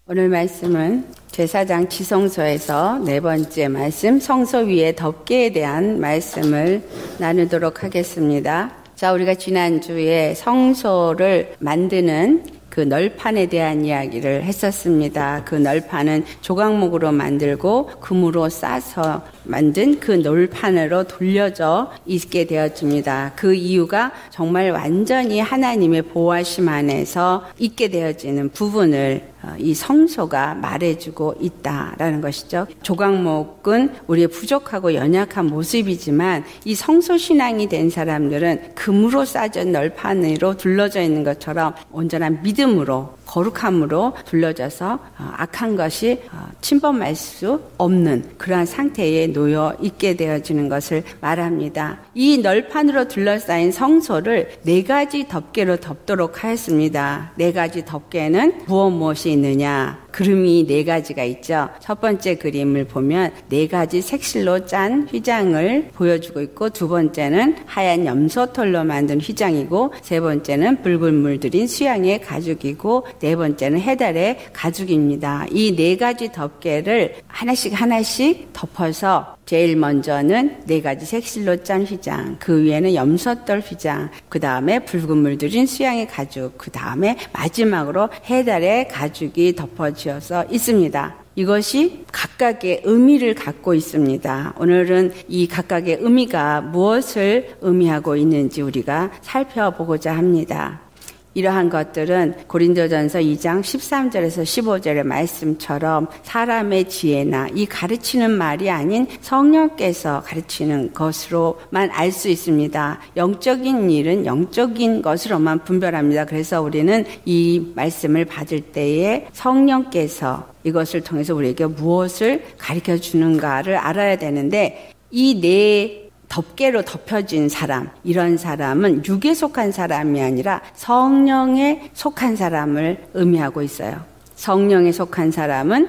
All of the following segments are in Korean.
오늘 말씀은 제사장 지성소에서 네 번째 말씀, 성소 위에 덮개에 대한 말씀을 나누도록 하겠습니다. 자, 우리가 지난주에 성소를 만드는 그 널판에 대한 이야기를 했었습니다. 그 널판은 조각목으로 만들고 금으로 싸서 만든 그 널판으로 돌려져 있게 되어집니다. 그 이유가 정말 완전히 하나님의 보호하심 안에서 있게 되어지는 부분을 이 성소가 말해주고 있다라는 것이죠. 조각목은 우리의 부족하고 연약한 모습이지만 이 성소 신앙이 된 사람들은 금으로 싸진 널판으로 둘러져 있는 것처럼 온전한 믿음으로 거룩함으로 둘러져서 악한 것이 침범할 수 없는 그러한 상태에 놓여 있게 되어지는 것을 말합니다. 이 널판으로 둘러싸인 성소를 네 가지 덮개로 덮도록 하였습니다. 네 가지 덮개는 무엇이 있느냐? 그림이 네 가지가 있죠. 첫 번째 그림을 보면 네 가지 색실로 짠 휘장을 보여주고 있고, 두 번째는 하얀 염소털로 만든 휘장이고, 세 번째는 붉은 물들인 수양의 가죽이고, 네 번째는 해달의 가죽입니다. 이 네 가지 덮개를 하나씩 덮어서 제일 먼저는 네 가지 색실로 짠 휘장, 그 위에는 염소털 휘장, 그 다음에 붉은 물들인 수양의 가죽, 그 다음에 마지막으로 해달의 가죽이 덮어지어서 있습니다. 이것이 각각의 의미를 갖고 있습니다. 오늘은 이 각각의 의미가 무엇을 의미하고 있는지 우리가 살펴보고자 합니다. 이러한 것들은 고린도전서 2장 13절에서 15절의 말씀처럼 사람의 지혜나 이 가르치는 말이 아닌 성령께서 가르치는 것으로만 알 수 있습니다. 영적인 일은 영적인 것으로만 분별합니다. 그래서 우리는 이 말씀을 받을 때에 성령께서 이것을 통해서 우리에게 무엇을 가르쳐 주는가를 알아야 되는데, 이 네 덮개로 덮여진 사람, 이런 사람은 육에 속한 사람이 아니라 성령에 속한 사람을 의미하고 있어요. 성령에 속한 사람은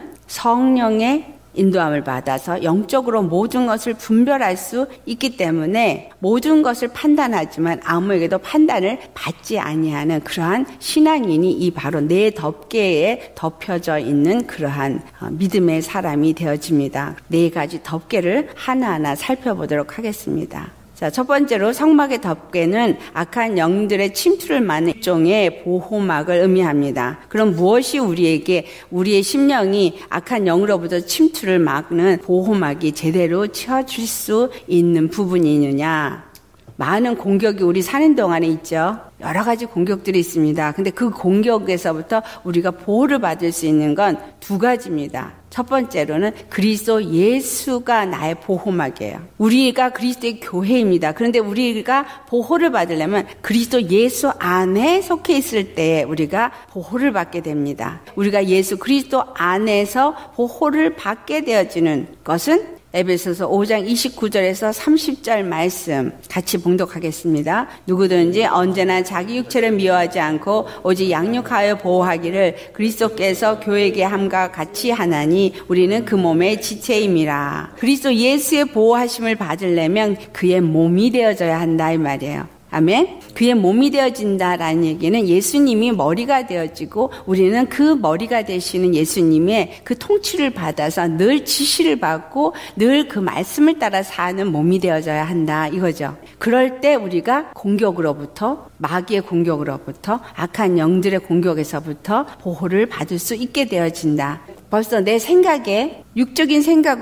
성령의 인도함을 받아서 영적으로 모든 것을 분별할 수 있기 때문에 모든 것을 판단하지만 아무에게도 판단을 받지 아니하는 그러한 신앙인이 이 바로 네 덮개에 덮여져 있는 그러한 믿음의 사람이 되어집니다. 네 가지 덮개를 하나하나 살펴보도록 하겠습니다. 자, 첫 번째로 성막의 덮개는 악한 영들의 침투를 막는 일종의 보호막을 의미합니다. 그럼 무엇이 우리의 심령이 악한 영으로부터 침투를 막는 보호막이 제대로 치워질 수 있는 부분이 있느냐? 많은 공격이 우리 사는 동안에 있죠. 여러 가지 공격들이 있습니다. 근데 그 공격에서부터 우리가 보호를 받을 수 있는 건 두 가지입니다. 첫 번째로는 그리스도 예수가 나의 보호막이에요. 우리가 그리스도의 교회입니다. 그런데 우리가 보호를 받으려면 그리스도 예수 안에 속해 있을 때 우리가 보호를 받게 됩니다. 우리가 예수 그리스도 안에서 보호를 받게 되어지는 것은 에베소서 5장 29절에서 30절 말씀 같이 봉독하겠습니다. 누구든지 언제나 자기 육체를 미워하지 않고 오직 양육하여 보호하기를 그리스도께서 교회에게 함과 같이 하나니 우리는 그 몸의 지체임이라. 그리스도 예수의 보호하심을 받으려면 그의 몸이 되어져야 한다 이 말이에요. 아멘. 그의 몸이 되어진다라는 얘기는 예수님이 머리가 되어지고 우리는 그 머리가 되시는 예수님의 그 통치를 받아서 늘 지시를 받고 늘 그 말씀을 따라 사는 몸이 되어져야 한다 이거죠. 그럴 때 우리가 공격으로부터, 마귀의 공격으로부터, 악한 영들의 공격에서부터 보호를 받을 수 있게 되어진다. 벌써 내 생각에 육적인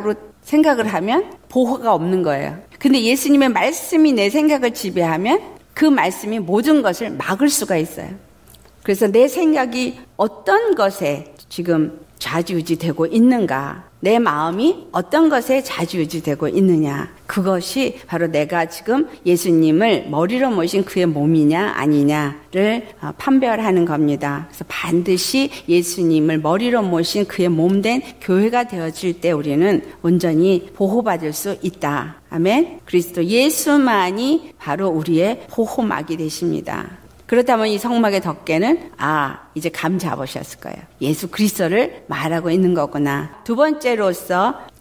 생각을 하면 보호가 없는 거예요. 근데 예수님의 말씀이 내 생각을 지배하면 그 말씀이 모든 것을 막을 수가 있어요. 그래서 내 생각이 어떤 것에 지금 좌지우지되고 있는가, 내 마음이 어떤 것에 좌지우지되고 있느냐, 그것이 바로 내가 지금 예수님을 머리로 모신 그의 몸이냐 아니냐를 판별하는 겁니다. 그래서 반드시 예수님을 머리로 모신 그의 몸된 교회가 되어질 때 우리는 온전히 보호받을 수 있다. 아멘. 그리스도 예수만이 바로 우리의 보호막이 되십니다. 그렇다면 이 성막의 덮개는 이제 감 잡으셨을 거예요. 예수 그리스도를 말하고 있는 거구나. 두 번째로서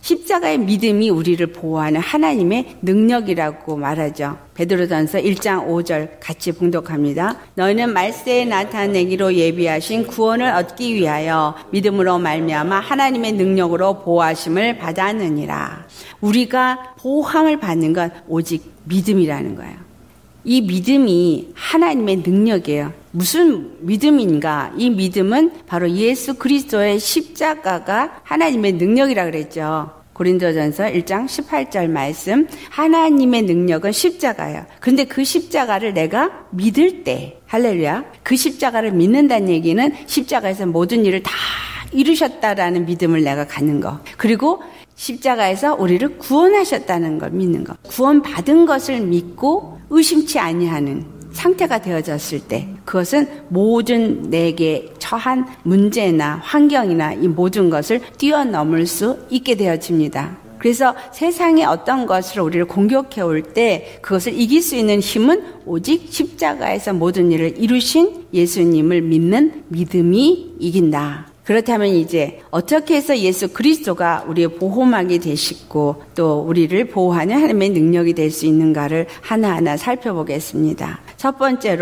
십자가의 믿음이 우리를 보호하는 하나님의 능력이라고 말하죠. 베드로전서 1장 5절 같이 봉독합니다. 너희는 말세에 나타내기로 예비하신 구원을 얻기 위하여 믿음으로 말미암아 하나님의 능력으로 보호하심을 받았느니라. 우리가 보호함을 받는 건 오직 믿음이라는 거예요. 이 믿음이 하나님의 능력이에요. 무슨 믿음인가? 이 믿음은 바로 예수 그리스도의 십자가가 하나님의 능력이라 그랬죠. 고린도전서 1장 18절 말씀, 하나님의 능력은 십자가예요. 그런데 그 십자가를 내가 믿을 때, 할렐루야, 그 십자가를 믿는다는 얘기는 십자가에서 모든 일을 다 이루셨다라는 믿음을 내가 갖는 거. 그리고 십자가에서 우리를 구원하셨다는 걸 믿는 것. 구원받은 것을 믿고 의심치 아니하는 상태가 되어졌을 때 그것은 모든 내게 처한 문제나 환경이나 이 모든 것을 뛰어넘을 수 있게 되어집니다. 그래서 세상의 어떤 것을 우리를 공격해 올 때 그것을 이길 수 있는 힘은 오직 십자가에서 모든 일을 이루신 예수님을 믿는 믿음이 이긴다. 그렇다면 이제 어떻게 해서 예수 그리스도가 우리의 보호막이 되시고 또 우리를 보호하는 하나님의 능력이 될 수 있는가를 하나하나 살펴보겠습니다. 첫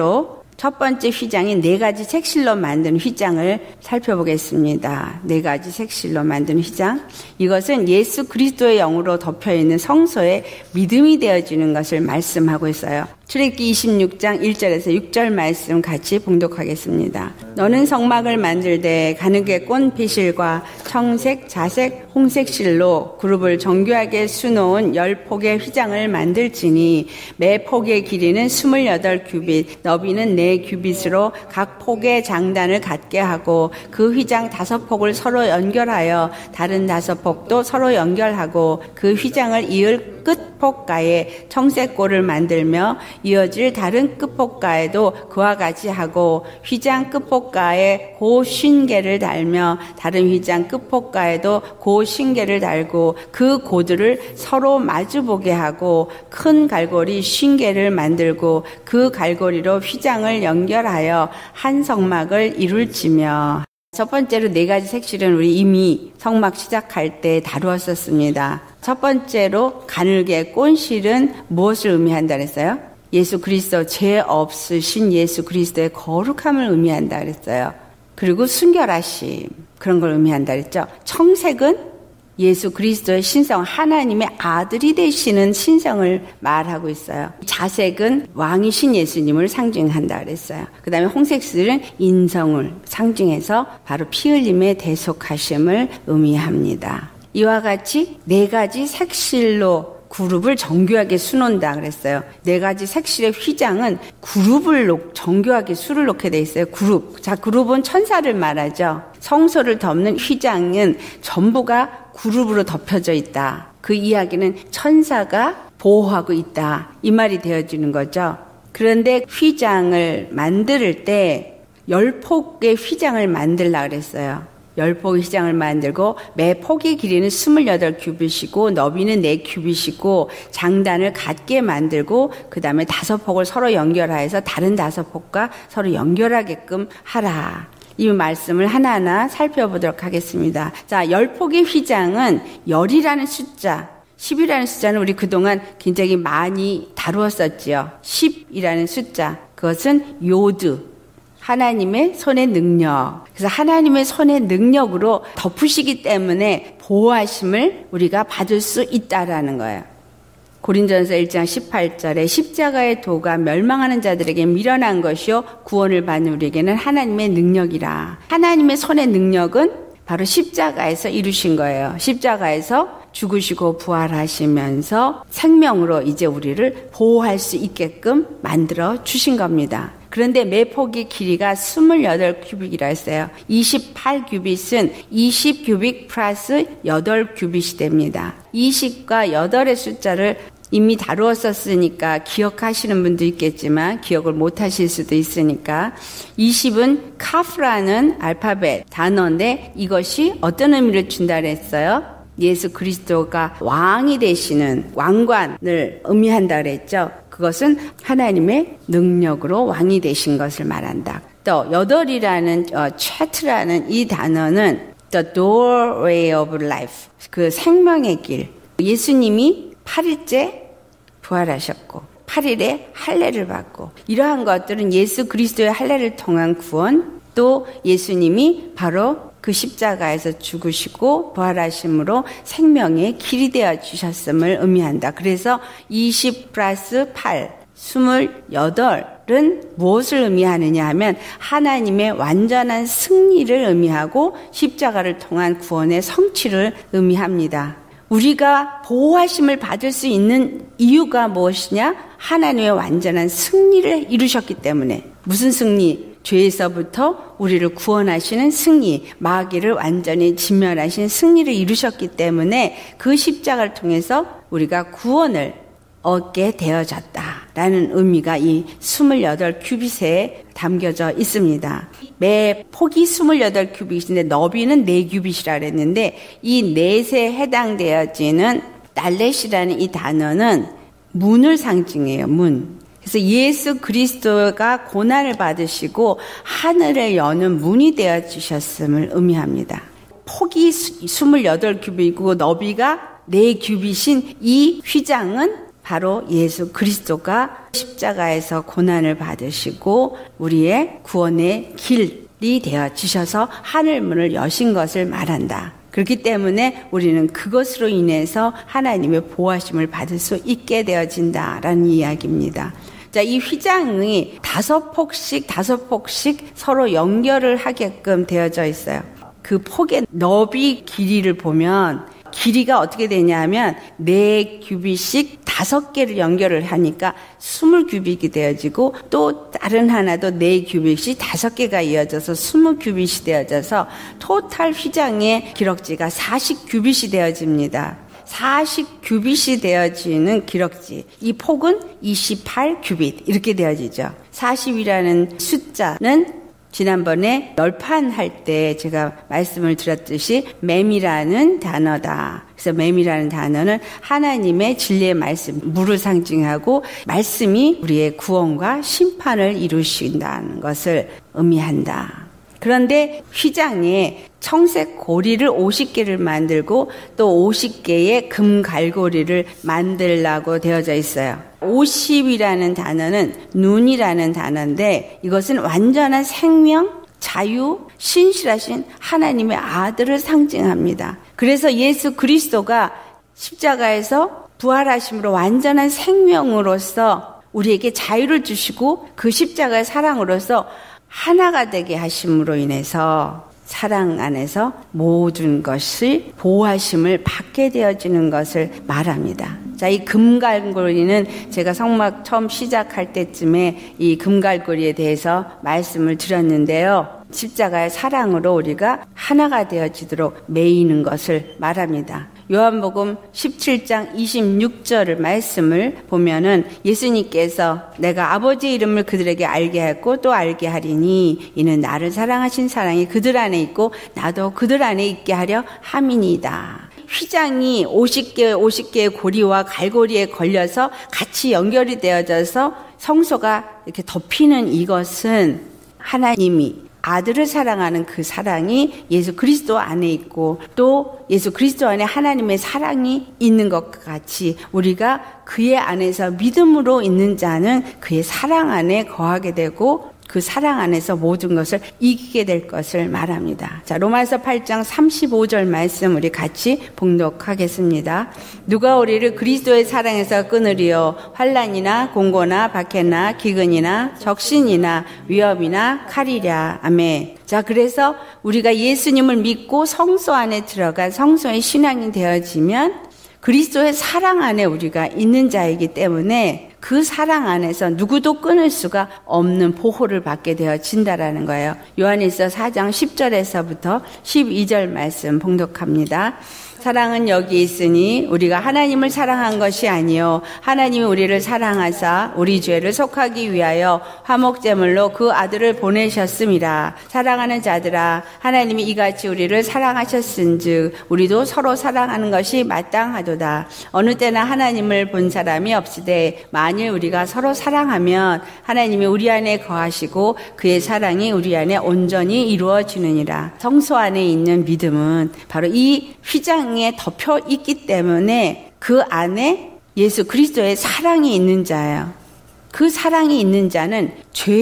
번째 휘장인 4가지 색실로 만든 휘장을 살펴보겠습니다. 4가지 색실로 만든 휘장. 이것은 예수 그리스도의 영으로 덮여있는 성소의 믿음이 되어지는 것을 말씀하고 있어요. 출애굽기 26장 1절에서 6절 말씀 같이 봉독하겠습니다. 너는 성막을 만들되 가느게 꼰 비실과 청색, 자색, 홍색 실로 그룹을 정교하게 수놓은 10폭의 휘장을 만들지니 매 폭의 길이는 28규빗, 너비는 4규빗으로 각 폭의 장단을 갖게 하고 그 휘장 5폭을 서로 연결하여 다른 5폭도 서로 연결하고 그 휘장을 이을 끝폭가에 청색골을 만들며 이어질 다른 끝폭가에도 그와 같이 하고 휘장 끝폭가에 고신계를 달며 다른 휘장 끝폭가에도 고신계를 달고 그 고들을 서로 마주보게 하고 큰 갈고리 신계를 만들고 그 갈고리로 휘장을 연결하여 한 성막을 이룰지며. 첫 번째로 4가지 색실은 우리 이미 성막 시작할 때 다루었었습니다. 첫 번째로 가늘게 꼰실은 무엇을 의미한다 그랬어요? 예수 그리스도, 죄 없으신 예수 그리스도의 거룩함을 의미한다 그랬어요. 그리고 순결하심, 그런 걸 의미한다 그랬죠. 청색은 예수 그리스도의 신성, 하나님의 아들이 되시는 신성을 말하고 있어요. 자색은 왕이신 예수님을 상징한다 그랬어요. 그 다음에 홍색실은 인성을 상징해서 바로 피 흘림의 대속하심을 의미합니다. 이와 같이 4가지 색실로 그룹을 정교하게 수놓는다 그랬어요. 4가지 색실의 휘장은 그룹을 정교하게 수를 놓게 돼 있어요. 그룹. 자, 그룹은 천사를 말하죠. 성소를 덮는 휘장은 전부가 그룹으로 덮여져 있다. 그 이야기는 천사가 보호하고 있다. 이 말이 되어지는 거죠. 그런데 휘장을 만들 때 10폭의 휘장을 만들라 그랬어요. 10폭의 휘장을 만들고 매 폭의 길이는 28규빗이고 너비는 4규빗이고 장단을 같게 만들고 그 다음에 5폭을 서로 연결하여서 다른 5폭과 서로 연결하게끔 하라. 이 말씀을 하나하나 살펴보도록 하겠습니다. 자, 10폭의 휘장은 열이라는 숫자, 10이라는 숫자는 우리 그동안 굉장히 많이 다루었었지요. 10이라는 숫자, 그것은 요드, 하나님의 손의 능력. 그래서 하나님의 손의 능력으로 덮으시기 때문에 보호하심을 우리가 받을 수 있다라는 거예요. 고린도전서 1장 18절에 십자가의 도가 멸망하는 자들에게 미련한 것이요 구원을 받는 우리에게는 하나님의 능력이라. 하나님의 손의 능력은 바로 십자가에서 이루신 거예요. 십자가에서 죽으시고 부활하시면서 생명으로 이제 우리를 보호할 수 있게끔 만들어 주신 겁니다. 그런데 매 폭의 길이가 28규빗이라 했어요. 28규빗은 20규빗 플러스 8규빗이 됩니다. 20과 8의 숫자를 이미 다루었었으니까 기억하시는 분도 있겠지만 기억을 못하실 수도 있으니까 20은 카프라는 알파벳 단어인데 이것이 어떤 의미를 준다 그랬어요? 예수 그리스도가 왕이 되시는 왕관을 의미한다 그랬죠. 그것은 하나님의 능력으로 왕이 되신 것을 말한다. 또 8이라는 채트라는 이 단어는 The doorway of life. 그 생명의 길. 예수님이 8일째 부활하셨고 8일에 할례를 받고 이러한 것들은 예수 그리스도의 할례를 통한 구원, 또 예수님이 바로 그 십자가에서 죽으시고 부활하심으로 생명의 길이 되어 주셨음을 의미한다. 그래서 20 플러스 8, 28은 무엇을 의미하느냐 하면 하나님의 완전한 승리를 의미하고 십자가를 통한 구원의 성취를 의미합니다. 우리가 보호하심을 받을 수 있는 이유가 무엇이냐? 하나님의 완전한 승리를 이루셨기 때문에. 무슨 승리? 죄에서부터 우리를 구원하시는 승리, 마귀를 완전히 진멸하신 승리를 이루셨기 때문에 그 십자가를 통해서 우리가 구원을 얻게 되어졌다라는 의미가 이 28규빗에 담겨져 있습니다. 매 폭이 28규빗인데 너비는 4규빗이라 그랬는데 이 넷에 해당되어지는 달렛이라는 이 단어는 문을 상징해요. 문. 그래서 예수 그리스도가 고난을 받으시고 하늘을 여는 문이 되어 주셨음을 의미합니다. 폭이 28규빗이고 너비가 4규빗인 이 휘장은 바로 예수 그리스도가 십자가에서 고난을 받으시고 우리의 구원의 길이 되어 주셔서 하늘문을 여신 것을 말한다. 그렇기 때문에 우리는 그것으로 인해서 하나님의 보호하심을 받을 수 있게 되어진다라는 이야기입니다. 자, 이 휘장이 5폭씩 서로 연결을 하게끔 되어져 있어요. 그 폭의 너비 길이를 보면 길이가 어떻게 되냐면 4규빗씩 5개를 연결을 하니까 20규빗이 되어지고 또 다른 하나도 4규빗이 5개가 이어져서 20규빗이 되어져서 토탈 휘장의 기럭지가 40규빗이 되어집니다. 40규빗이 되어지는 기럭지. 이 폭은 28규빗 이렇게 되어지죠. 40이라는 숫자는 지난번에 널판할 때 제가 말씀을 드렸듯이 맴이라는 단어다. 그래서 맴이라는 단어는 하나님의 진리의 말씀, 물을 상징하고 말씀이 우리의 구원과 심판을 이루신다는 것을 의미한다. 그런데 휘장에 청색 고리를 50개를 만들고 또 50개의 금 갈고리를 만들라고 되어져 있어요. 50이라는 단어는 눈이라는 단어인데 이것은 완전한 생명, 자유, 신실하신 하나님의 아들을 상징합니다. 그래서 예수 그리스도가 십자가에서 부활하심으로 완전한 생명으로서 우리에게 자유를 주시고 그 십자가의 사랑으로서 하나가 되게 하심으로 인해서 사랑 안에서 모든 것이 보호하심을 받게 되어지는 것을 말합니다. 자, 이 금갈고리는 제가 성막 처음 시작할 때쯤에 이 금갈고리에 대해서 말씀을 드렸는데요. 십자가의 사랑으로 우리가 하나가 되어지도록 매이는 것을 말합니다. 요한복음 17장 26절 말씀을 보면은 예수님께서 내가 아버지의 이름을 그들에게 알게 했고 또 알게 하리니 이는 나를 사랑하신 사랑이 그들 안에 있고 나도 그들 안에 있게 하려 함이니이다. 휘장이 50개의 고리와 갈고리에 걸려서 같이 연결이 되어져서 성소가 이렇게 덮이는 이것은 하나님이 아들을 사랑하는 그 사랑이 예수 그리스도 안에 있고 또 예수 그리스도 안에 하나님의 사랑이 있는 것과 같이 우리가 그의 안에서 믿음으로 있는 자는 그의 사랑 안에 거하게 되고 그 사랑 안에서 모든 것을 이기게 될 것을 말합니다. 자, 로마서 8장 35절 말씀 우리 같이 봉독하겠습니다. 누가 우리를 그리스도의 사랑에서 끊으리요? 환난이나 공고나 박해나 기근이나 적신이나 위협이나 칼이랴. 아멘. 자, 그래서 우리가 예수님을 믿고 성소 안에 들어간 성소의 신앙이 되어지면 그리스도의 사랑 안에 우리가 있는 자이기 때문에 그 사랑 안에서 누구도 끊을 수가 없는 보호를 받게 되어진다라는 거예요. 요한일서 4장 10절에서부터 12절 말씀 봉독합니다. 사랑은 여기 있으니 우리가 하나님을 사랑한 것이 아니요 하나님이 우리를 사랑하사 우리 죄를 속하기 위하여 화목제물로 그 아들을 보내셨음이라. 사랑하는 자들아 하나님이 이같이 우리를 사랑하셨은즉 우리도 서로 사랑하는 것이 마땅하도다. 어느 때나 하나님을 본 사람이 없으되 만일 만일 우리가 서로 사랑하면 하나님이 우리 안에 거하시고 그의 사랑이 우리 안에 온전히 이루어지느니라. 성소 안에 있는 믿음은 바로 이 휘장에 덮여 있기 때문에 그 안에 예수 그리스도의 사랑이 있는 자예요. 그 사랑이 있는 자는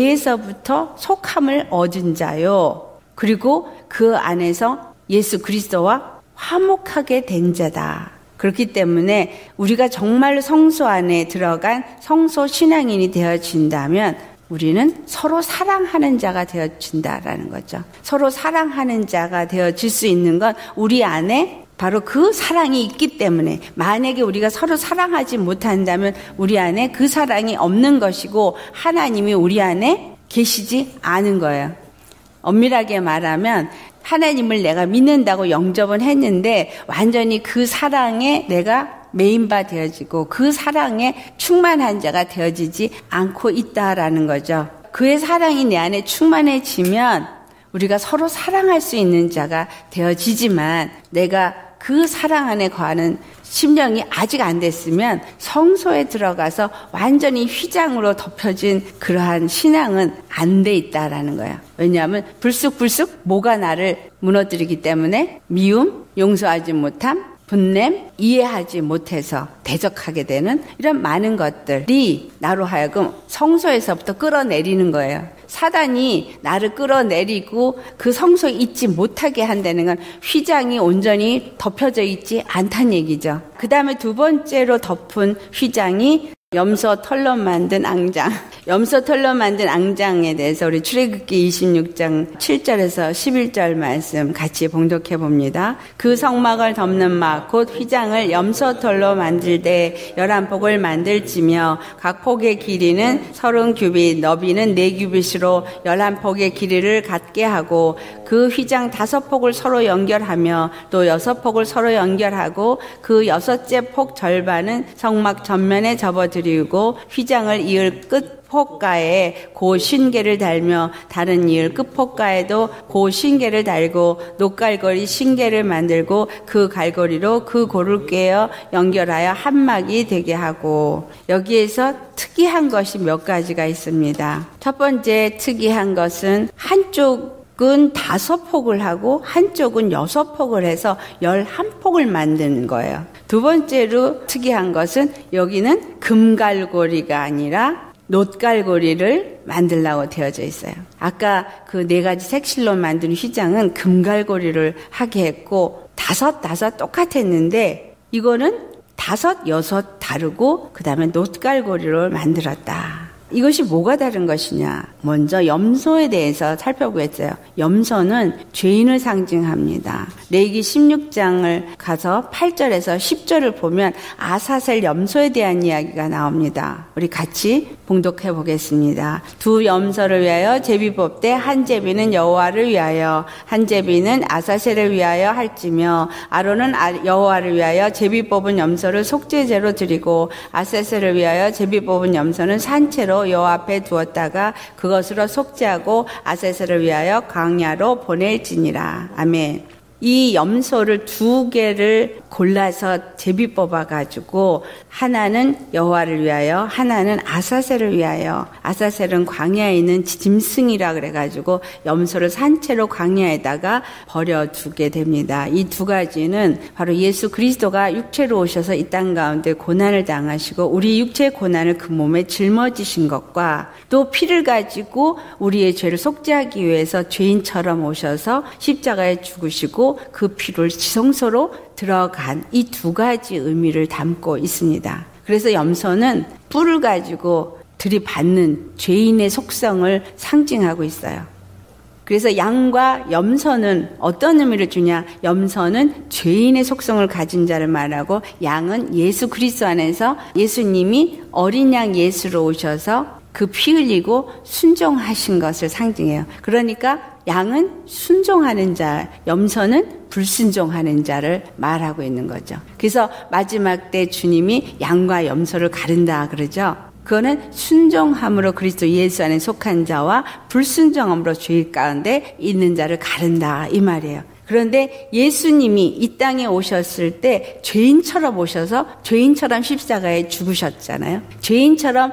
죄에서부터 속함을 얻은 자요. 그리고 그 안에서 예수 그리스도와 화목하게 된 자다. 그렇기 때문에 우리가 정말로 성소 안에 들어간 성소 신앙인이 되어진다면 우리는 서로 사랑하는 자가 되어진다라는 거죠. 서로 사랑하는 자가 되어질 수 있는 건 우리 안에 바로 그 사랑이 있기 때문에, 만약에 우리가 서로 사랑하지 못한다면 우리 안에 그 사랑이 없는 것이고 하나님이 우리 안에 계시지 않은 거예요. 엄밀하게 말하면 하나님을 내가 믿는다고 영접은 했는데 완전히 그 사랑에 내가 메인바 되어지고 그 사랑에 충만한 자가 되어지지 않고 있다라는 거죠. 그의 사랑이 내 안에 충만해지면 우리가 서로 사랑할 수 있는 자가 되어지지만, 내가 그 사랑 안에 거하는 심령이 아직 안 됐으면 성소에 들어가서 완전히 휘장으로 덮여진 그러한 신앙은 안 돼 있다라는 거예요. 왜냐하면 불쑥불쑥 뭐가 나를 무너뜨리기 때문에 미움, 용서하지 못함, 분냄, 이해하지 못해서 대적하게 되는 이런 많은 것들이 나로 하여금 성소에서부터 끌어내리는 거예요. 사단이 나를 끌어내리고 그 성소에 있지 못하게 한다는 건 휘장이 온전히 덮여져 있지 않다는 얘기죠. 그 다음에 두 번째로 덮은 휘장이 염소 털로 만든 앙장. 염소 털로 만든 앙장에 대해서 우리 출애굽기 26장 7절에서 11절 말씀 같이 봉독해 봅니다. 그 성막을 덮는 막 곧 휘장을 염소 털로 만들되 11폭을 만들지며 각 폭의 길이는 30규빗, 너비는 4규빗으로 11폭의 길이를 갖게 하고 그 휘장 5폭을 서로 연결하며 또 6폭을 서로 연결하고 그 6째 폭 절반은 성막 전면에 접어들이고 휘장을 이을 끝 폭가에 고 신계를 달며 다른 이을 끝폭가에도 고 신계를 달고 녹갈고리 신계를 만들고 그 갈고리로 그 고를 꿰어 연결하여 한막이 되게 하고, 여기에서 특이한 것이 몇 가지가 있습니다. 첫 번째 특이한 것은 한쪽은 5폭을 하고 한쪽은 6폭을 해서 11폭을 만드는 거예요. 두 번째로 특이한 것은 여기는 금갈고리가 아니라 놋갈고리를 만들라고 되어져 있어요. 아까 그 4가지 색실로 만든 휘장은 금갈고리를 하게 했고 5 똑같았는데 이거는 5, 6 다르고 그 다음에 놋갈고리를 만들었다. 이것이 뭐가 다른 것이냐? 먼저 염소에 대해서 살펴보겠어요. 염소는 죄인을 상징합니다. 레위기 16장을 가서 8절에서 10절을 보면 아사셀 염소에 대한 이야기가 나옵니다. 우리 같이 봉독해 보겠습니다. 두 염소를 위하여 제비 뽑되 한 제비는 여호와를 위하여 한 제비는 아사셀을 위하여 할지며 아론은 여호와를 위하여 제비 뽑은 염소를 속죄제로 드리고 아사셀을 위하여 제비 뽑은 염소는 산채로 여호와 앞에 두었다가 그것으로 속죄하고 아사셀을 위하여 광야로 보낼지니라. 아멘. 이 염소를 2개를 골라서 제비 뽑아가지고 하나는 여호와를 위하여 하나는 아사셀을 위하여, 아사셀은 광야에 있는 짐승이라 그래가지고 염소를 산채로 광야에다가 버려두게 됩니다. 이 2가지는 바로 예수 그리스도가 육체로 오셔서 이 땅 가운데 고난을 당하시고 우리 육체의 고난을 그 몸에 짊어지신 것과 또 피를 가지고 우리의 죄를 속죄하기 위해서 죄인처럼 오셔서 십자가에 죽으시고 그 피를 지성소로 들어간 이 2가지 의미를 담고 있습니다. 그래서 염소는 뿔을 가지고 들이받는 죄인의 속성을 상징하고 있어요. 그래서 양과 염소는 어떤 의미를 주냐? 염소는 죄인의 속성을 가진 자를 말하고 양은 예수 그리스도 안에서 예수님이 어린 양 예수로 오셔서 그 피 흘리고 순종하신 것을 상징해요. 그러니까 양은 순종하는 자, 염소는 불순종하는 자를 말하고 있는 거죠. 그래서 마지막 때 주님이 양과 염소를 가른다 그러죠. 그거는 순종함으로 그리스도 예수 안에 속한 자와 불순종함으로 죄 가운데 있는 자를 가른다 이 말이에요. 그런데 예수님이 이 땅에 오셨을 때 죄인처럼 오셔서 죄인처럼 십자가에 죽으셨잖아요. 죄인처럼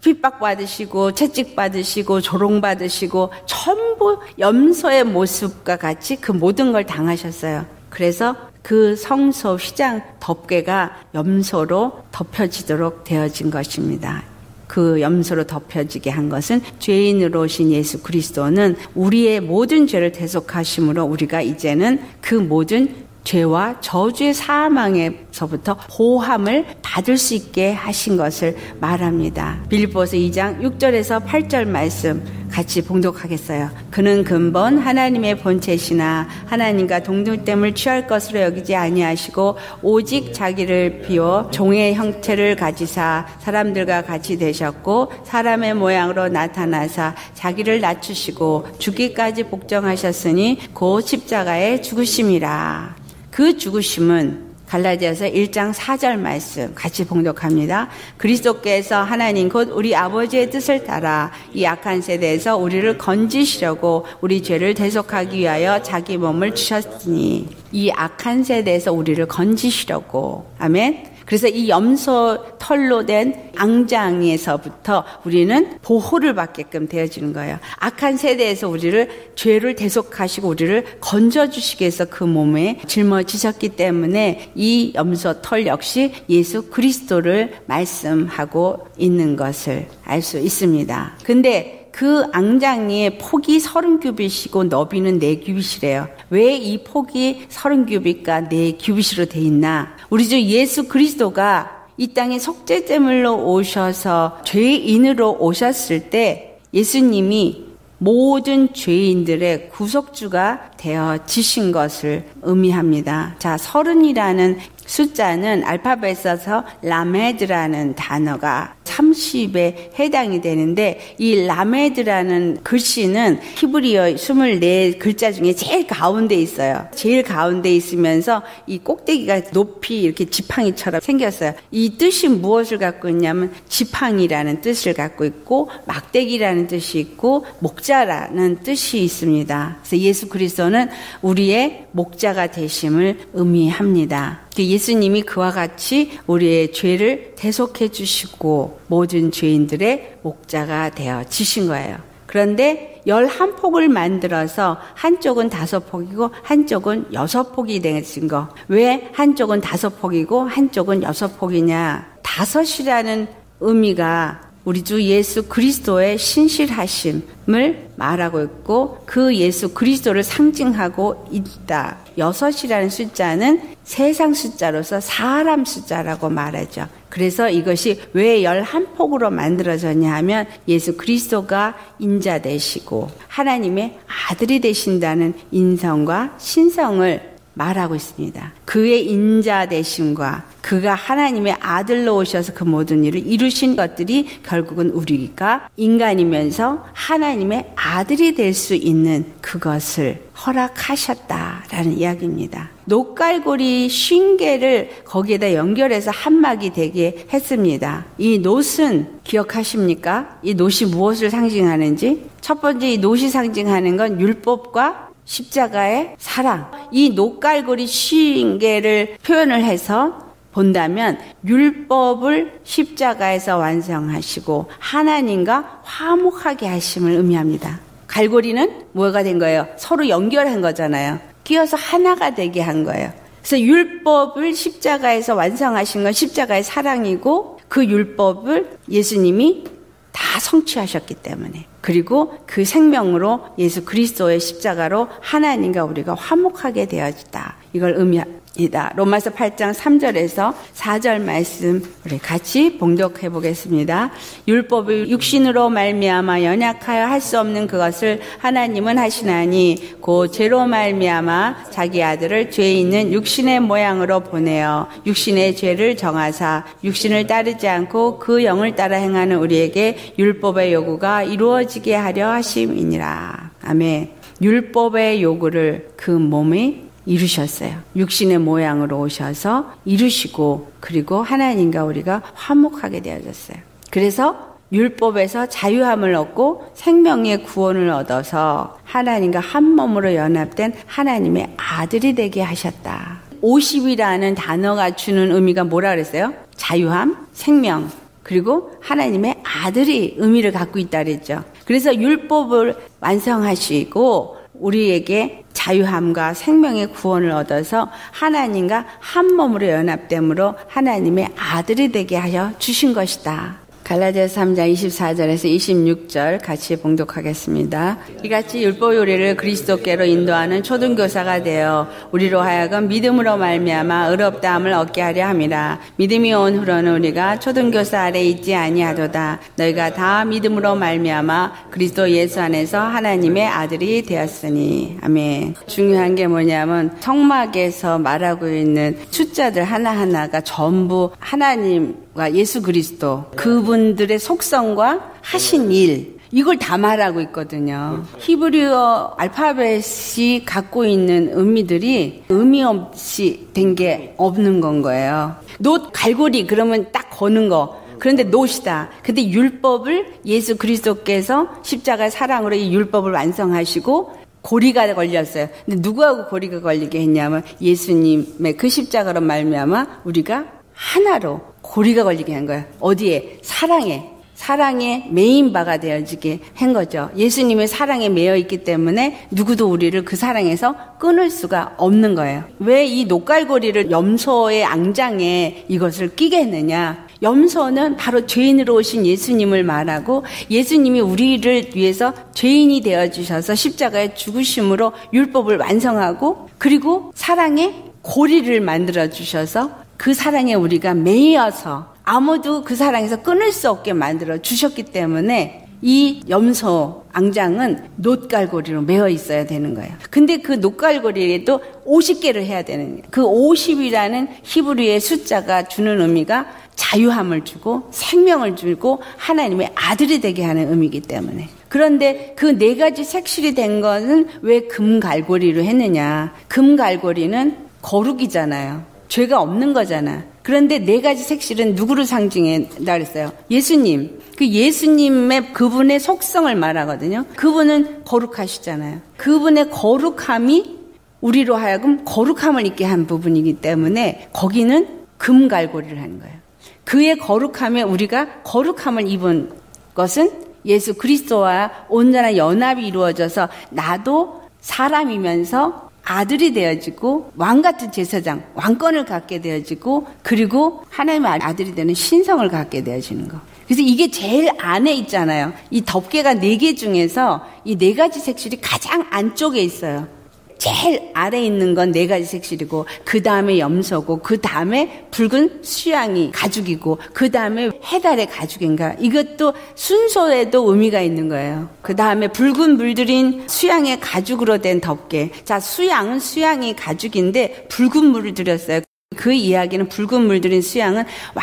핍박받으시고 채찍받으시고 조롱받으시고 전부 염소의 모습과 같이 그 모든 걸 당하셨어요. 그래서 그 성소 휘장 덮개가 염소로 덮여지도록 되어진 것입니다. 그 염소로 덮여지게 한 것은 죄인으로 오신 예수 그리스도는 우리의 모든 죄를 대속하심으로 우리가 이제는 그 모든 죄와 저주의 사망에서부터 보함을 받을 수 있게 하신 것을 말합니다. 빌립보서 2장 6절에서 8절 말씀 같이 봉독하겠어요. 그는 근본 하나님의 본체시나 하나님과 동등됨을 취할 것으로 여기지 아니하시고 오직 자기를 비워 종의 형체를 가지사 사람들과 같이 되셨고 사람의 모양으로 나타나사 자기를 낮추시고 죽기까지 복종하셨으니 곧 십자가에 죽으심이라. 그 죽으심은 갈라디아서 1장 4절 말씀 같이 봉독합니다. 그리스도께서 하나님 곧 우리 아버지의 뜻을 따라 이 악한 세대에서 우리를 건지시려고 우리 죄를 대속하기 위하여 자기 몸을 주셨으니 이 악한 세대에서 우리를 건지시려고. 아멘. 그래서 이 염소 털로 된 앙장에서부터 우리는 보호를 받게끔 되어지는 거예요. 악한 세대에서 우리를 죄를 대속하시고 우리를 건져주시기 위해서 그 몸에 짊어지셨기 때문에 이 염소 털 역시 예수 그리스도를 말씀하고 있는 것을 알 수 있습니다. 근데 그 앙장의 폭이 30규빗이고 너비는 4규빗이래요. 왜 이 폭이 30규빗과 4규빗으로 돼 있나? 우리 주 예수 그리스도가 이 땅에 속죄제물로 오셔서 죄인으로 오셨을 때 예수님이 모든 죄인들의 구속주가 되어지신 것을 의미합니다. 자, 30이라는 숫자는 알파벳에서 라메드라는 단어가 30에 해당이 되는데 이 라메드라는 글씨는 히브리어 24글자 중에 제일 가운데 있어요. 제일 가운데 있으면서 이 꼭대기가 높이 이렇게 지팡이처럼 생겼어요. 이 뜻이 무엇을 갖고 있냐면 지팡이라는 뜻을 갖고 있고 막대기라는 뜻이 있고 목자라는 뜻이 있습니다. 그래서 예수 그리스도는 우리의 목자가 되심을 의미합니다. 예수님이 그와 같이 우리의 죄를 대속해 주시고 모든 죄인들의 목자가 되어지신 거예요. 그런데 11폭을 만들어서 한쪽은 5폭이고 한쪽은 6폭이 되신 거. 왜 한쪽은 5폭이고 한쪽은 6폭이냐? 5이라는 의미가 우리 주 예수 그리스도의 신실하심을 말하고 있고 그 예수 그리스도를 상징하고 있다. 6이라는 숫자는 세상 숫자로서 사람 숫자라고 말하죠. 그래서 이것이 왜 11폭으로 만들어졌냐 하면 예수 그리스도가 인자 되시고 하나님의 아들이 되신다는 인성과 신성을 말하고 있습니다. 그의 인자 되심과 그가 하나님의 아들로 오셔서 그 모든 일을 이루신 것들이 결국은 우리가 인간이면서 하나님의 아들이 될 수 있는 그것을 허락하셨다라는 이야기입니다. 놋갈고리 50개를 거기에다 연결해서 한막이 되게 했습니다. 이 놋은 기억하십니까? 이 놋이 무엇을 상징하는지? 첫 번째 이 놋이 상징하는 건 율법과 십자가의 사랑. 이 놋갈고리 50개를 표현을 해서 본다면 율법을 십자가에서 완성하시고 하나님과 화목하게 하심을 의미합니다. 갈고리는 뭐가 된 거예요? 서로 연결한 거잖아요. 끼어서 하나가 되게 한 거예요. 그래서 율법을 십자가에서 완성하신 건 십자가의 사랑이고 그 율법을 예수님이 다 성취하셨기 때문에 그리고 그 생명으로 예수 그리스도의 십자가로 하나님과 우리가 화목하게 되어지다. 이걸 의미합니다. 로마서 8장 3절에서 4절 말씀 우리 같이 봉독해 보겠습니다. 율법이 육신으로 말미암아 연약하여 할 수 없는 그것을 하나님은 하시나니 곧 죄로 말미암아 자기 아들을 죄 있는 육신의 모양으로 보내어 육신의 죄를 정하사 육신을 따르지 않고 그 영을 따라 행하는 우리에게 율법의 요구가 이루어지게 하려 하심이니라. 아멘. 율법의 요구를 그 몸이 이루셨어요. 육신의 모양으로 오셔서 이루시고 그리고 하나님과 우리가 화목하게 되어졌어요. 그래서 율법에서 자유함을 얻고 생명의 구원을 얻어서 하나님과 한 몸으로 연합된 하나님의 아들이 되게 하셨다. 50이라는 단어가 주는 의미가 뭐라 그랬어요? 자유함, 생명, 그리고 하나님의 아들이 의미를 갖고 있다 그랬죠. 그래서 율법을 완성하시고 우리에게 자유함과 생명의 구원을 얻어서 하나님과 한 몸으로 연합됨으로 하나님의 아들이 되게 하여 주신 것이다. 갈라디아서 3장 24절에서 26절 같이 봉독하겠습니다. 이같이 율법 요리를 그리스도께로 인도하는 초등교사가 되어 우리로 하여금 믿음으로 말미암아 의롭다함을 얻게 하려 함이라. 믿음이 온 후로는 우리가 초등교사 아래 있지 아니하도다. 너희가 다 믿음으로 말미암아 그리스도 예수 안에서 하나님의 아들이 되었으니. 아멘. 중요한 게 뭐냐면 성막에서 말하고 있는 숫자들 하나하나가 전부 하나님과 예수 그리스도 그분들의 속성과 하신 일, 이걸 다 말하고 있거든요. 히브리어 알파벳이 갖고 있는 의미들이 의미 없이 된 게 없는 건 거예요. 놋 갈고리 그러면 딱 거는 거. 그런데 놋이다. 근데 율법을 예수 그리스도께서 십자가 사랑으로 이 율법을 완성하시고 고리가 걸렸어요. 근데 누구하고 고리가 걸리게 했냐면 예수님의 그 십자가로 말미암아 우리가 하나로 고리가 걸리게 한 거예요. 어디에? 사랑에 메인 바가 되어지게 한 거죠. 예수님의 사랑에 매여 있기 때문에 누구도 우리를 그 사랑에서 끊을 수가 없는 거예요. 왜 이 녹갈고리를 염소의 앙장에 이것을 끼게 했느냐? 염소는 바로 죄인으로 오신 예수님을 말하고 예수님이 우리를 위해서 죄인이 되어주셔서 십자가에 죽으심으로 율법을 완성하고 그리고 사랑의 고리를 만들어주셔서 그 사랑에 우리가 매여서 아무도 그 사랑에서 끊을 수 없게 만들어 주셨기 때문에 이 염소 앙장은 놋갈고리로 매어 있어야 되는 거예요. 근데 그 놋갈고리에도 50개를 해야 되는 거예요. 그 50이라는 히브리의 숫자가 주는 의미가 자유함을 주고 생명을 주고 하나님의 아들이 되게 하는 의미이기 때문에. 그런데 그 네 가지 색실이 된 것은 왜 금갈고리로 했느냐. 금갈고리는 거룩이잖아요. 죄가 없는 거잖아. 그런데 네 가지 색실은 누구를 상징한다 그랬어요? 예수님. 그 예수님의 그분의 속성을 말하거든요. 그분은 거룩하시잖아요. 그분의 거룩함이 우리로 하여금 거룩함을 입게 한 부분이기 때문에 거기는 금갈고리를 하는 거예요. 그의 거룩함에 우리가 거룩함을 입은 것은 예수 그리스도와 온전한 연합이 이루어져서 나도 사람이면서 아들이 되어지고 왕같은 제사장, 왕권을 갖게 되어지고 그리고 하나님의 아들이 되는 신성을 갖게 되어지는 거. 그래서 이게 제일 안에 있잖아요. 이 덮개가 4개 중에서 이 4가지 색실이 가장 안쪽에 있어요. 제일 아래에 있는 건 4가지 색실이고 그 다음에 염소고 그 다음에 붉은 수양이 가죽이고 그 다음에 해달의 가죽인가. 이것도 순서에도 의미가 있는 거예요. 그 다음에 붉은 물들인 수양의 가죽으로 된 덮개. 자, 수양은 수양이 가죽인데 붉은 물을 들였어요. 그 이야기는 붉은 물들인 수양은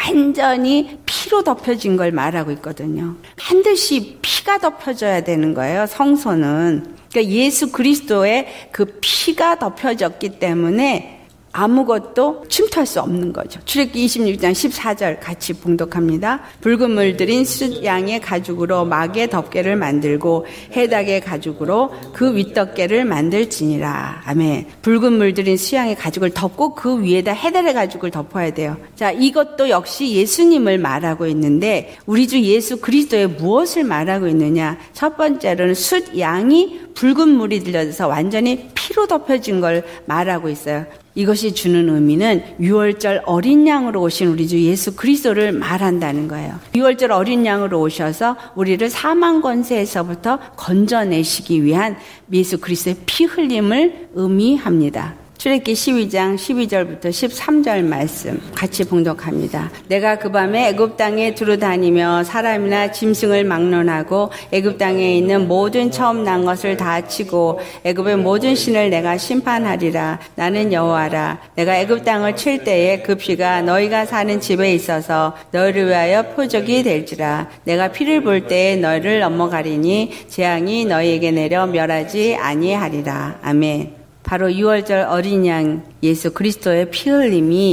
완전히 피로 덮여진 걸 말하고 있거든요. 반드시 피가 덮여져야 되는 거예요, 성소는. 그러니까 예수 그리스도의 그 피가 덮여졌기 때문에 아무것도 침투할 수 없는 거죠. 출애굽기 26장 14절 같이 봉독합니다. 붉은 물들인 숫양의 가죽으로 막의 덮개를 만들고 해닥의 가죽으로 그 윗덮개를 만들지니라. 아멘. 붉은 물들인 수양의 가죽을 덮고 그 위에다 해달의 가죽을 덮어야 돼요. 자, 이것도 역시 예수님을 말하고 있는데 우리 주 예수 그리스도의 무엇을 말하고 있느냐? 첫 번째로는 숫양이 붉은 물이 들려져서 완전히 피로 덮여진 걸 말하고 있어요. 이것이 주는 의미는 유월절 어린 양으로 오신 우리 주 예수 그리스도를 말한다는 거예요. 유월절 어린 양으로 오셔서 우리를 사망 권세에서부터 건져내시기 위한 예수 그리스도의 피 흘림을 의미합니다. 출애굽기 12장 12절부터 13절 말씀 같이 봉독합니다. 내가 그 밤에 애굽 땅에 두루다니며 사람이나 짐승을 막론하고 애굽 땅에 있는 모든 처음 난 것을 다 치고 애굽의 모든 신을 내가 심판하리라. 나는 여호와라. 내가 애굽 땅을 칠 때에 그 피가 너희가 사는 집에 있어서 너희를 위하여 표적이 될지라. 내가 피를 볼 때에 너희를 넘어가리니 재앙이 너희에게 내려 멸하지 아니하리라. 아멘. 바로 유월절 어린 양 예수 그리스도의 피 흘림이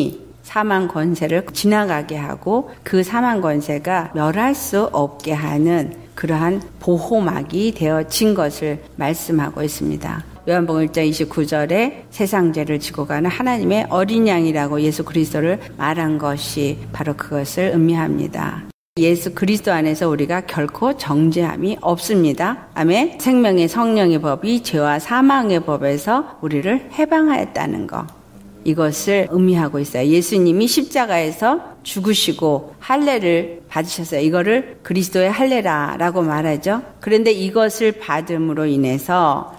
사망 권세를 지나가게 하고 그 사망 권세가 멸할 수 없게 하는 그러한 보호막이 되어진 것을 말씀하고 있습니다. 요한복음 1장 29절에 세상 죄를 지고 가는 하나님의 어린 양이라고 예수 그리스도를 말한 것이 바로 그것을 의미합니다. 예수 그리스도 안에서 우리가 결코 정죄함이 없습니다. 아멘. 생명의 성령의 법이 죄와 사망의 법에서 우리를 해방하였다는 것. 이것을 의미하고 있어요. 예수님이 십자가에서 죽으시고 할례를 받으셨어요. 이거를 그리스도의 할례라라고 말하죠. 그런데 이것을 받음으로 인해서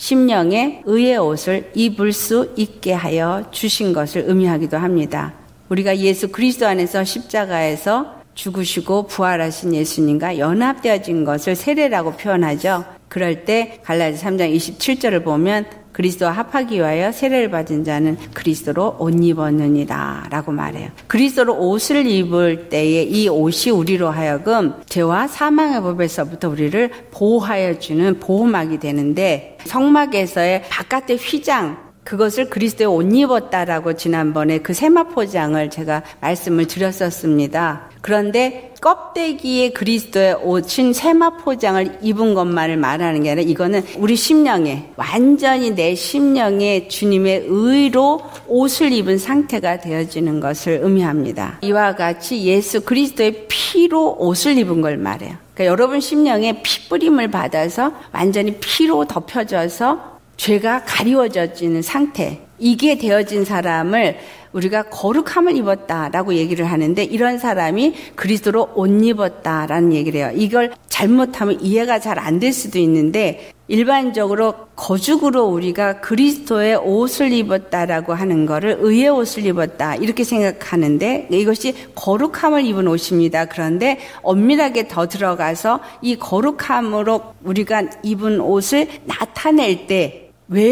심령의 의의 옷을 입을 수 있게 하여 주신 것을 의미하기도 합니다. 우리가 예수 그리스도 안에서 십자가에서 죽으시고 부활하신 예수님과 연합되어진 것을 세례라고 표현하죠. 그럴 때 갈라디아 3장 27절을 보면 그리스도와 합하기 위하여 세례를 받은 자는 그리스도로 옷 입었느니라 라고 말해요. 그리스도로 옷을 입을 때에 이 옷이 우리로 하여금 죄와 사망의 법에서부터 우리를 보호하여 주는 보호막이 되는데, 성막에서의 바깥의 휘장, 그것을 그리스도의 옷 입었다라고 지난번에 그 세마포장을 제가 말씀을 드렸었습니다. 그런데 껍데기에 그리스도의 옷인 세마포장을 입은 것만을 말하는 게 아니라 이거는 우리 심령에, 완전히 내 심령에 주님의 의로 옷을 입은 상태가 되어지는 것을 의미합니다. 이와 같이 예수 그리스도의 피로 옷을 입은 걸 말해요. 그러니까 여러분 심령에 피 뿌림을 받아서 완전히 피로 덮여져서 죄가 가리워져지는 상태, 이게 되어진 사람을 우리가 거룩함을 입었다라고 얘기를 하는데, 이런 사람이 그리스도로 옷 입었다라는 얘기를 해요. 이걸 잘못하면 이해가 잘 안 될 수도 있는데, 일반적으로 거죽으로 우리가 그리스도의 옷을 입었다라고 하는 거를 의의 옷을 입었다 이렇게 생각하는데, 이것이 거룩함을 입은 옷입니다. 그런데 엄밀하게 더 들어가서 이 거룩함으로 우리가 입은 옷을 나타낼 때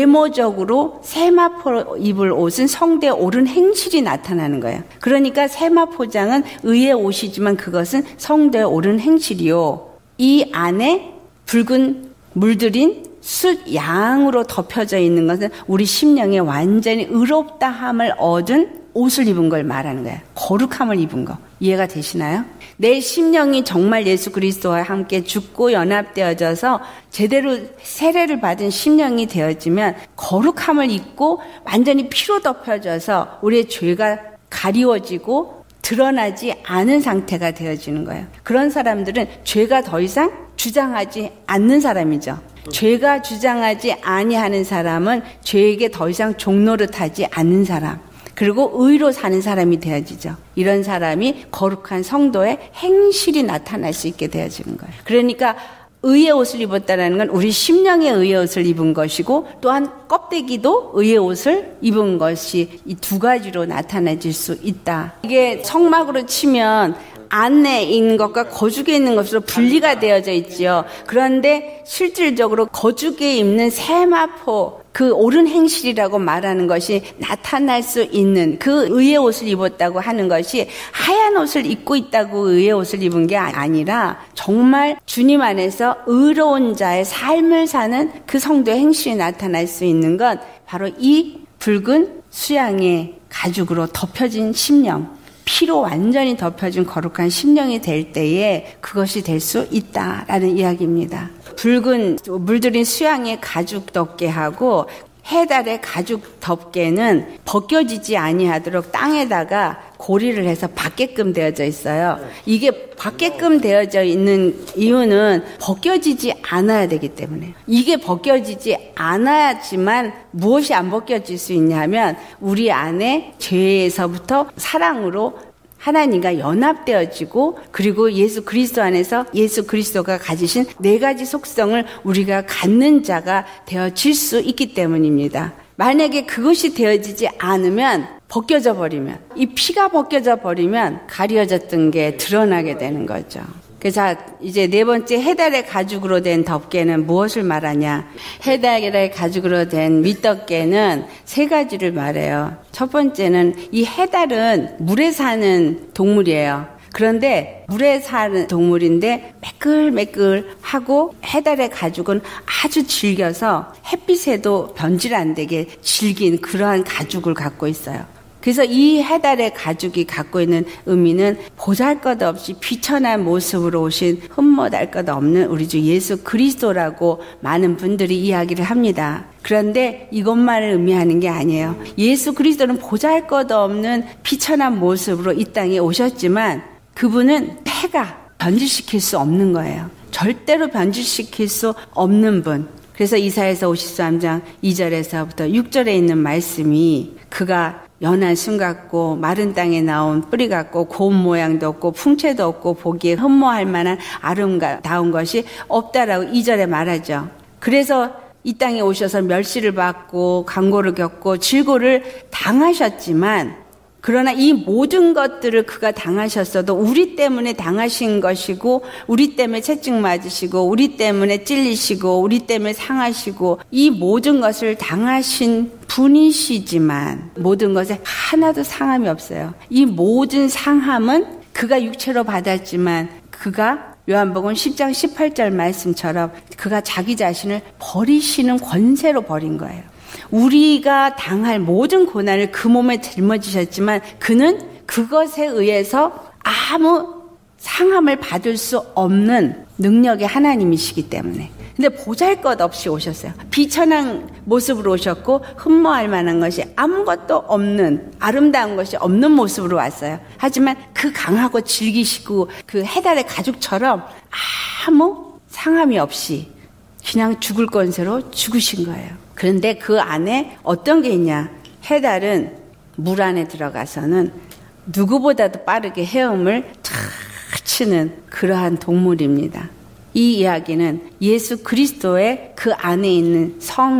외모적으로 세마포 입을 옷은 성대에 오른 행실이 나타나는 거예요. 그러니까 세마포장은 의의 옷이지만 그것은 성대에 오른 행실이요, 이 안에 붉은 물들인 숫 양으로 덮여져 있는 것은 우리 심령에 완전히 의롭다함을 얻은 옷을 입은 걸 말하는 거예요. 거룩함을 입은 거. 이해가 되시나요? 내 심령이 정말 예수 그리스도와 함께 죽고 연합되어져서 제대로 세례를 받은 심령이 되어지면 거룩함을 입고 완전히 피로 덮여져서 우리의 죄가 가리워지고 드러나지 않은 상태가 되어지는 거예요. 그런 사람들은 죄가 더 이상 주장하지 않는 사람이죠. 죄가 주장하지 아니하는 사람은 죄에게 더 이상 종노릇하지 않는 사람, 그리고 의로 사는 사람이 되어지죠. 이런 사람이 거룩한 성도의 행실이 나타날 수 있게 되어지는 거예요. 그러니까 의의 옷을 입었다는 건 우리 심령의 의의 옷을 입은 것이고, 또한 껍데기도 의의 옷을 입은 것이 이 두 가지로 나타내질 수 있다. 이게 성막으로 치면 안에 있는 것과 거죽에 있는 것으로 분리가 되어져 있지요. 그런데 실질적으로 거죽에 입는 세마포, 그 옳은 행실이라고 말하는 것이 나타날 수 있는 그 의의 옷을 입었다고 하는 것이 하얀 옷을 입고 있다고 의의 옷을 입은 게 아니라 정말 주님 안에서 의로운 자의 삶을 사는 그 성도의 행실이 나타날 수 있는 건 바로 이 붉은 수양의 가죽으로 덮여진 심령, 피로 완전히 덮여진 거룩한 심령이 될 때에 그것이 될 수 있다라는 이야기입니다. 붉은 물들인 수양의 가죽 덮개하고 해달의 가죽 덮개는 벗겨지지 아니하도록 땅에다가 고리를 해서 받게끔 되어져 있어요. 이게 받게끔 되어져 있는 이유는 벗겨지지 않아야 되기 때문에. 이게 벗겨지지 않아야지만 무엇이 안 벗겨질 수 있냐면 우리 안에 죄에서부터 사랑으로 하나님과 연합되어지고, 그리고 예수 그리스도 안에서 예수 그리스도가 가지신 네 가지 속성을 우리가 갖는 자가 되어질 수 있기 때문입니다. 만약에 그것이 되어지지 않으면, 벗겨져 버리면, 이 피가 벗겨져 버리면 가려졌던 게 드러나게 되는 거죠. 그래서 이제 네 번째, 해달의 가죽으로 된 덮개는 무엇을 말하냐? 해달의 가죽으로 된 밑덮개는 세 가지를 말해요. 첫 번째는 이 해달은 물에 사는 동물이에요. 그런데 물에 사는 동물인데 매끌매끌하고, 해달의 가죽은 아주 질겨서 햇빛에도 변질 안 되게 질긴 그러한 가죽을 갖고 있어요. 그래서 이 해달의 가죽이 갖고 있는 의미는 보잘것없이 비천한 모습으로 오신 흠모할 것 없는 우리 주 예수 그리스도라고 많은 분들이 이야기를 합니다. 그런데 이것만을 의미하는 게 아니에요. 예수 그리스도는 보잘것없는 비천한 모습으로 이 땅에 오셨지만 그분은 패가 변질시킬 수 없는 거예요. 절대로 변질시킬 수 없는 분. 그래서 이사야서 53장 2절에서부터 6절에 있는 말씀이 그가 연한 순 같고 마른 땅에 나온 뿌리 같고 고운 모양도 없고 풍채도 없고 보기에 흠모할 만한 아름다운 것이 없다라고 2절에 말하죠. 그래서 이 땅에 오셔서 멸시를 받고 강고를 겪고 질고를 당하셨지만 그러나 이 모든 것들을 그가 당하셨어도 우리 때문에 당하신 것이고 우리 때문에 채찍 맞으시고 우리 때문에 찔리시고 우리 때문에 상하시고 이 모든 것을 당하신 분이시지만 모든 것에 하나도 상함이 없어요. 이 모든 상함은 그가 육체로 받았지만 그가 요한복음 10장 18절 말씀처럼 그가 자기 자신을 버리시는 권세로 버린 거예요. 우리가 당할 모든 고난을 그 몸에 짊어지셨지만 그는 그것에 의해서 아무 상함을 받을 수 없는 능력의 하나님이시기 때문에. 근데 보잘것없이 오셨어요. 비천한 모습으로 오셨고 흠모할 만한 것이 아무것도 없는 아름다운 것이 없는 모습으로 왔어요. 하지만 그 강하고 질기시고 그 해달의 가죽처럼 아무 상함이 없이 그냥 죽을 권세로 죽으신 거예요. 그런데 그 안에 어떤 게 있냐? 해달은 물 안에 들어가서는 누구보다도 빠르게 헤엄을 탁 치는 그러한 동물입니다. 이 이야기는 예수 그리스도의 그 안에 있는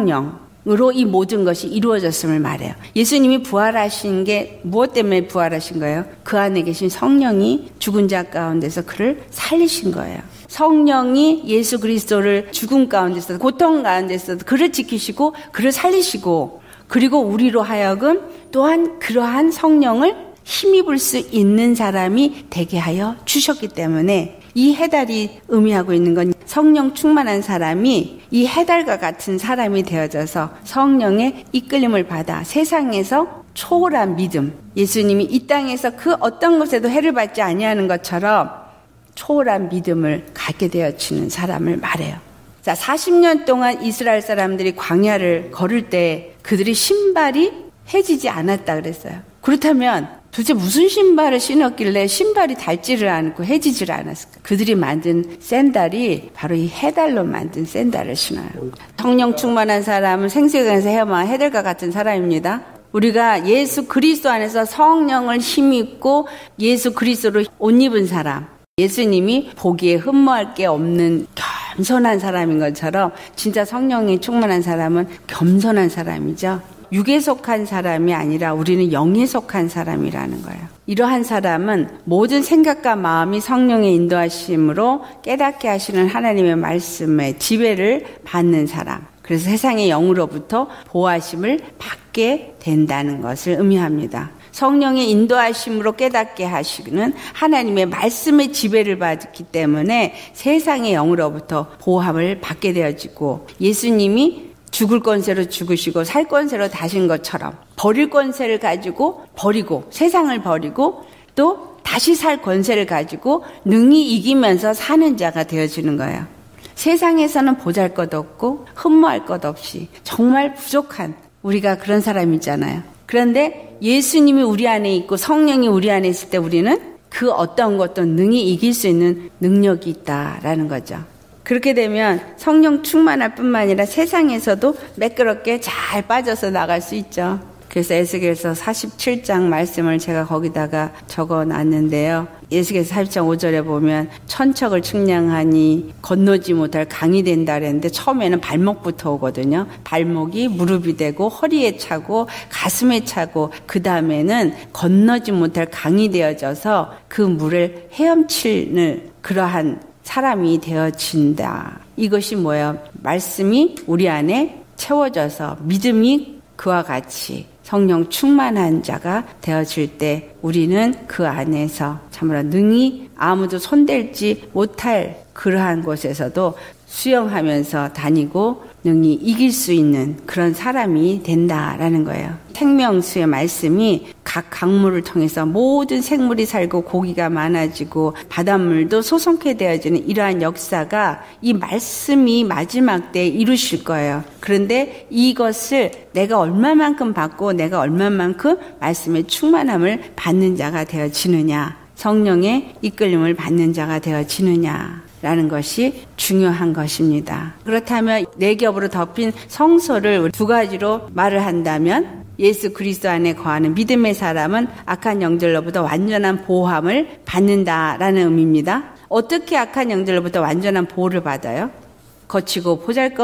성령으로 이 모든 것이 이루어졌음을 말해요. 예수님이 부활하신 게 무엇 때문에 부활하신 거예요? 그 안에 계신 성령이 죽은 자 가운데서 그를 살리신 거예요. 성령이 예수 그리스도를 죽음 가운데서 고통 가운데서 그를 지키시고 그를 살리시고 그리고 우리로 하여금 또한 그러한 성령을 힘입을 수 있는 사람이 되게 하여 주셨기 때문에 이 해달이 의미하고 있는 건 성령 충만한 사람이 이 해달과 같은 사람이 되어져서 성령의 이끌림을 받아 세상에서 초월한 믿음, 예수님이 이 땅에서 그 어떤 것에도 해를 받지 아니하는 것처럼 초월한 믿음을 갖게 되어지는 사람을 말해요. 자, 40년 동안 이스라엘 사람들이 광야를 걸을 때 그들이 신발이 해지지 않았다 그랬어요. 그렇다면 도대체 무슨 신발을 신었길래 신발이 닳지를 않고 해지지를 않았을까? 그들이 만든 샌들이 바로 이 해달로 만든 샌들을 신어요. 성령 충만한 사람은 생수강에서 헤엄한 해달과 같은 사람입니다. 우리가 예수 그리스도 안에서 성령을 힘입고 예수 그리스도로 옷 입은 사람, 예수님이 보기에 흠모할 게 없는 겸손한 사람인 것처럼 진짜 성령이 충만한 사람은 겸손한 사람이죠. 육에 속한 사람이 아니라 우리는 영에 속한 사람이라는 거예요. 이러한 사람은 모든 생각과 마음이 성령의 인도하심으로 깨닫게 하시는 하나님의 말씀에 지배를 받는 사람. 그래서 세상의 영으로부터 보호하심을 받게 된다는 것을 의미합니다. 성령의 인도하심으로 깨닫게 하시는 하나님의 말씀의 지배를 받기 때문에 세상의 영으로부터 보호함을 받게 되어지고 예수님이 죽을 권세로 죽으시고 살 권세로 다신 것처럼 버릴 권세를 가지고 버리고 세상을 버리고 또 다시 살 권세를 가지고 능히 이기면서 사는 자가 되어지는 거예요. 세상에서는 보잘것없고 흠모할 것 없이 정말 부족한 우리가 그런 사람이잖아요. 그런데 예수님이 우리 안에 있고 성령이 우리 안에 있을 때 우리는 그 어떤 것도 능히 이길 수 있는 능력이 있다라는 거죠. 그렇게 되면 성령 충만할 뿐만 아니라 세상에서도 매끄럽게 잘 빠져서 나갈 수 있죠. 그래서 에스겔서 47장 말씀을 제가 거기다가 적어놨는데요. 에스겔서 47장 5절에 보면 천척을 측량하니 건너지 못할 강이 된다 그랬는데 처음에는 발목부터 오거든요. 발목이 무릎이 되고 허리에 차고 가슴에 차고 그 다음에는 건너지 못할 강이 되어져서 그 물을 헤엄치는 그러한 사람이 되어진다. 이것이 뭐예요? 말씀이 우리 안에 채워져서 믿음이 그와 같이 성령 충만한 자가 되어질 때 우리는 그 안에서 참으로 능히 아무도 손댈지 못할 그러한 곳에서도 수영하면서 다니고 능히 이길 수 있는 그런 사람이 된다라는 거예요. 생명수의 말씀이 각 강물을 통해서 모든 생물이 살고 고기가 많아지고 바닷물도 소송케 되어지는 이러한 역사가 이 말씀이 마지막 때에 이루실 거예요. 그런데 이것을 내가 얼마만큼 받고 내가 얼마만큼 말씀의 충만함을 받는 자가 되어지느냐, 성령의 이끌림을 받는 자가 되어지느냐 라는 것이 중요한 것입니다. 그렇다면 네 겹으로 덮인 성소를 두 가지로 말을 한다면, 예수 그리스도 안에 거하는 믿음의 사람은 악한 영들로부터 완전한 보호함을 받는다라는 의미입니다. 어떻게 악한 영들로부터 완전한 보호를 받아요? 거치고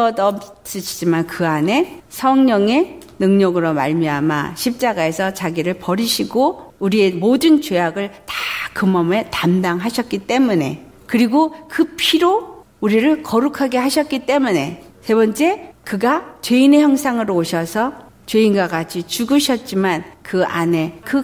보잘것없으시지만 그 안에 성령의 능력으로 말미암아 십자가에서 자기를 버리시고 우리의 모든 죄악을 다 그 몸에 담당하셨기 때문에, 그리고 그 피로 우리를 거룩하게 하셨기 때문에, 세 번째, 그가 죄인의 형상으로 오셔서 죄인과 같이 죽으셨지만 그 안에 그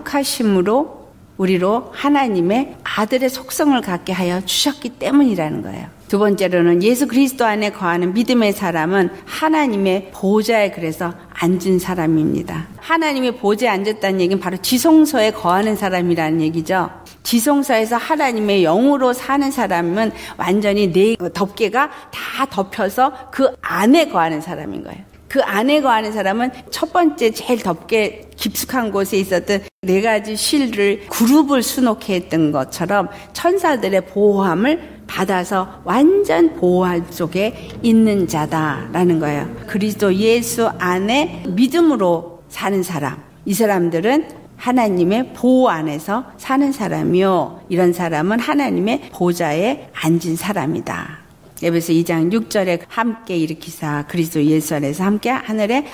거룩하심으로 우리로 하나님의 아들의 속성을 갖게 하여 주셨기 때문이라는 거예요. 두 번째로는 예수 그리스도 안에 거하는 믿음의 사람은 하나님의 보좌에 그래서 앉은 사람입니다. 하나님의 보좌에 앉았다는 얘기는 바로 지성소에 거하는 사람이라는 얘기죠. 지성소에서 하나님의 영으로 사는 사람은 완전히 네 덮개가 다 덮여서 그 안에 거하는 사람인 거예요. 그 안에 거하는 사람은 첫 번째 제일 덮개 깊숙한 곳에 있었던 네 가지 실을 그룹을 수놓게 했던 것처럼 천사들의 보호함을 받아서 완전 보호함 속에 있는 자다라는 거예요. 그리스도 예수 안에 믿음으로 사는 사람, 이 사람들은 하나님의 보호 안에서 사는 사람이요, 이런 사람은 하나님의 보좌에 앉은 사람이다. 에베소 2장 6절에 함께 일으키사 그리스도 예수 안에서 함께 하늘에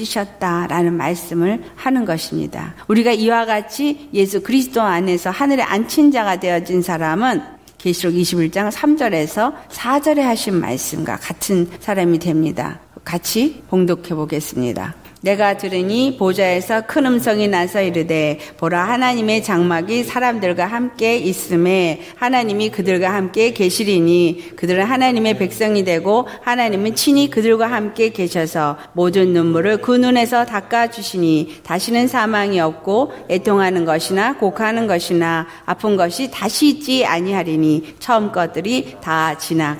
앉히셨다라는 말씀을 하는 것입니다. 우리가 이와 같이 예수 그리스도 안에서 하늘에 앉힌 자가 되어진 사람은 계시록 21장 3절에서 4절에 하신 말씀과 같은 사람이 됩니다. 같이 봉독해 보겠습니다. 내가 들으니 보좌에서 큰 음성이 나서 이르되 보라, 하나님의 장막이 사람들과 함께 있음에 하나님이 그들과 함께 계시리니 그들은 하나님의 백성이 되고 하나님은 친히 그들과 함께 계셔서 모든 눈물을 그 눈에서 닦아주시니 다시는 사망이 없고 애통하는 것이나 곡하는 것이나 아픈 것이 다시 있지 아니하리니 처음 것들이 다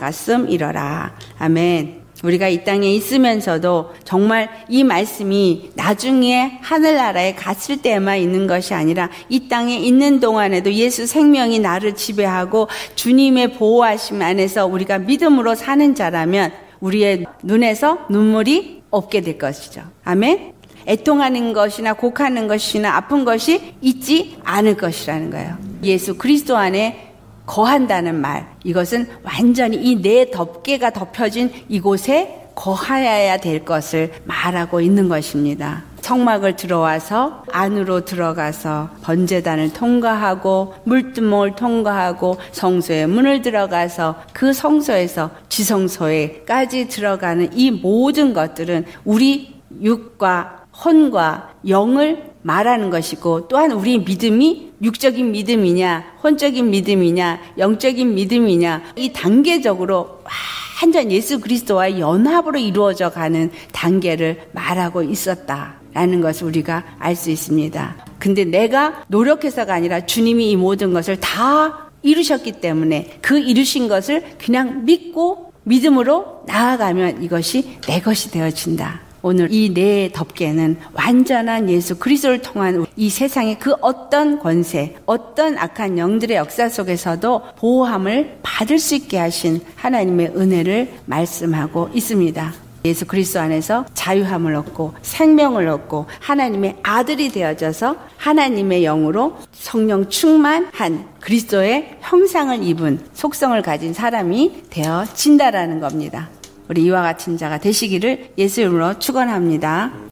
지나갔음이러라. 아멘. 우리가 이 땅에 있으면서도 정말 이 말씀이 나중에 하늘나라에 갔을 때만 있는 것이 아니라 이 땅에 있는 동안에도 예수 생명이 나를 지배하고 주님의 보호하심 안에서 우리가 믿음으로 사는 자라면 우리의 눈에서 눈물이 없게 될 것이죠. 아멘. 애통하는 것이나 곡하는 것이나 아픈 것이 있지 않을 것이라는 거예요. 예수 그리스도 안에 거한다는 말, 이것은 완전히 이 네 덮개가 덮여진 이곳에 거하여야 될 것을 말하고 있는 것입니다. 성막을 들어와서 안으로 들어가서 번제단을 통과하고 물두멍을 통과하고 성소의 문을 들어가서 그 성소에서 지성소에까지 들어가는 이 모든 것들은 우리 육과 혼과 영을 말하는 것이고, 또한 우리 믿음이 육적인 믿음이냐 혼적인 믿음이냐 영적인 믿음이냐, 이 단계적으로 완전 예수 그리스도와 연합으로 이루어져 가는 단계를 말하고 있었다라는 것을 우리가 알 수 있습니다. 근데 내가 노력해서가 아니라 주님이 이 모든 것을 다 이루셨기 때문에 그 이루신 것을 그냥 믿고 믿음으로 나아가면 이것이 내 것이 되어진다. 오늘 이 네 덮개는 완전한 예수 그리스도를 통한 이 세상의 그 어떤 권세, 어떤 악한 영들의 역사 속에서도 보호함을 받을 수 있게 하신 하나님의 은혜를 말씀하고 있습니다. 예수 그리스도 안에서 자유함을 얻고 생명을 얻고 하나님의 아들이 되어져서 하나님의 영으로 성령 충만한 그리스도의 형상을 입은 속성을 가진 사람이 되어진다라는 겁니다. 우리 이와 같은 자가 되시기를 예수 이름으로 축원합니다.